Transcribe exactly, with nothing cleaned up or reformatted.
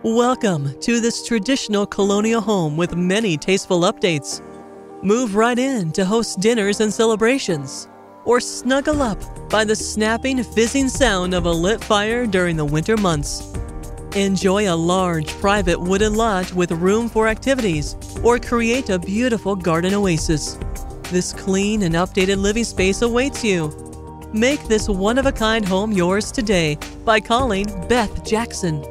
Welcome to this traditional colonial home with many tasteful updates. Move right in to host dinners and celebrations, or snuggle up by the snapping, fizzing sound of a lit fire during the winter months. Enjoy a large, private wooden lot with room for activities, or create a beautiful garden oasis. This clean and updated living space awaits you. Make this one-of-a-kind home yours today by calling Beth Jackson